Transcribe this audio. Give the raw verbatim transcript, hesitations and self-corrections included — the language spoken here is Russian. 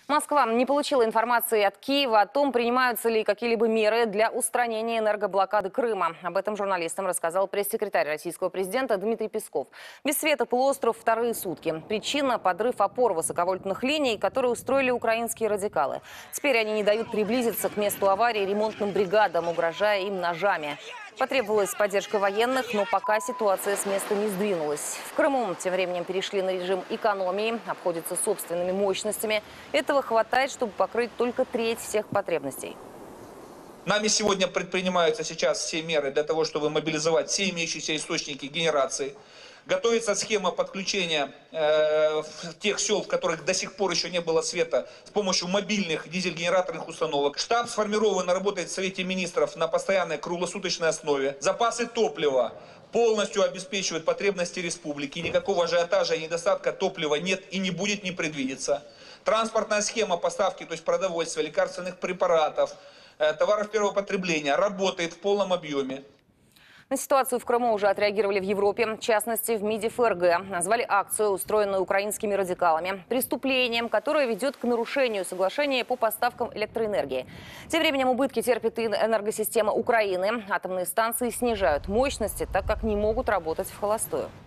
Москва не получила информации от Киева о том, принимаются ли какие-либо меры для устранения энергоблокады Крыма. Об этом журналистам рассказал пресс-секретарь российского президента Дмитрий Песков. Без света полуостров вторые сутки. Причина – подрыв опор высоковольтных линий, которые устроили украинские радикалы. Теперь они не дают приблизиться к месту аварии ремонтным бригадам, угрожая им ножами. Потребовалась поддержка военных, но пока ситуация с места не сдвинулась. В Крыму тем временем перешли на режим экономии, обходятся собственными мощностями. Этого хватает, чтобы покрыть только треть всех потребностей. Нами сегодня предпринимаются сейчас все меры для того, чтобы мобилизовать все имеющиеся источники генерации. Готовится схема подключения э, тех сел, в которых до сих пор еще не было света, с помощью мобильных дизель-генераторных установок. Штаб сформирован, работает в Совете Министров на постоянной круглосуточной основе. Запасы топлива полностью обеспечивают потребности республики. Никакого ажиотажа и недостатка топлива нет и не будет, не предвидится. Транспортная схема поставки, то есть продовольствия, лекарственных препаратов, э, товаров первого потребления работает в полном объеме. На ситуацию в Крыму уже отреагировали в Европе, в частности в МИДе ФРГ. Назвали акцию, устроенную украинскими радикалами, преступлением, которое ведет к нарушению соглашения по поставкам электроэнергии. Тем временем убытки терпит и энергосистема Украины. Атомные станции снижают мощности, так как не могут работать в холостую.